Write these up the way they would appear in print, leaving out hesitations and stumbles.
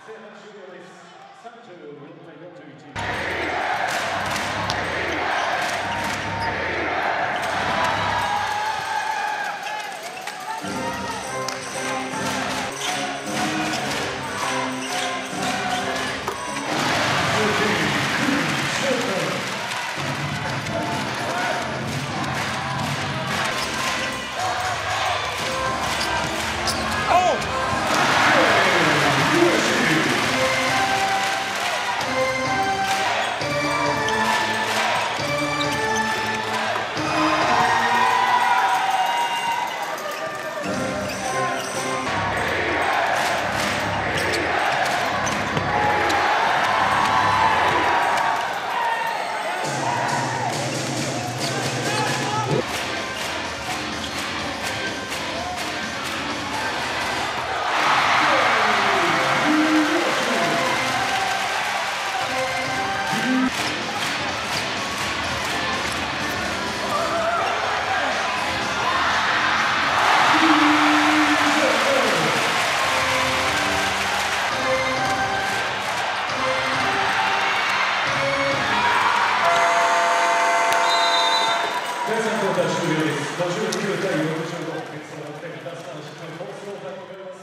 59対65、決勝の6点、ダスターのしっかりコースを歌い込めます。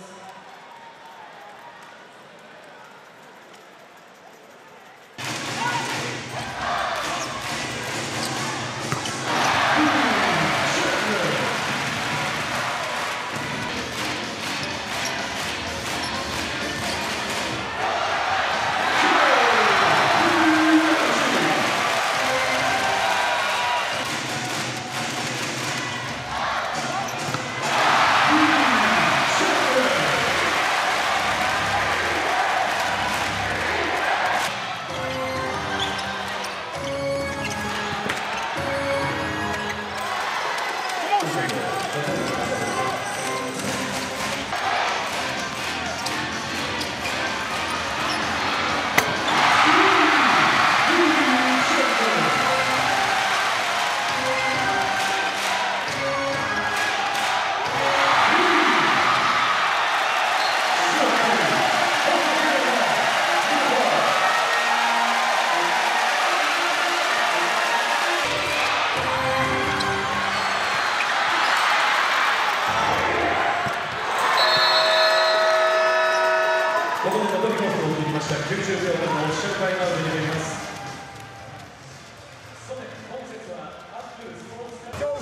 ここで戻りコースを打ってきました。90秒間の周回マウンドになります。本節はアップルスポーツカー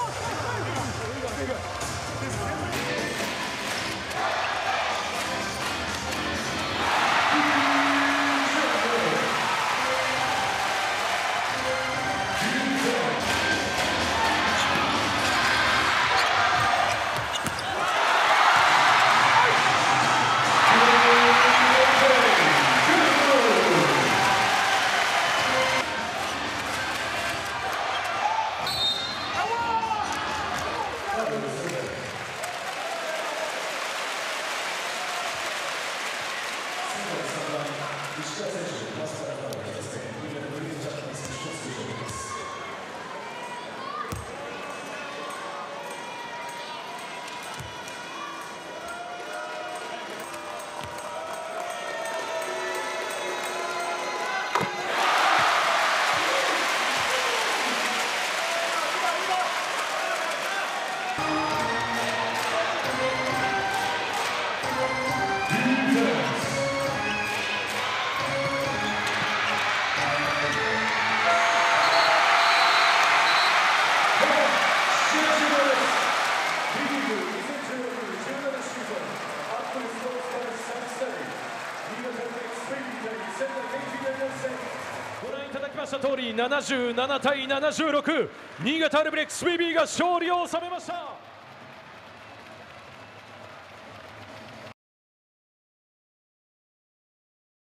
石川選手、マスターからの1つ目、新潟ブリーズジャパニーズ出場です。ご覧いただきました通り、77対76、新潟アルビレックス BB が勝利を収めました。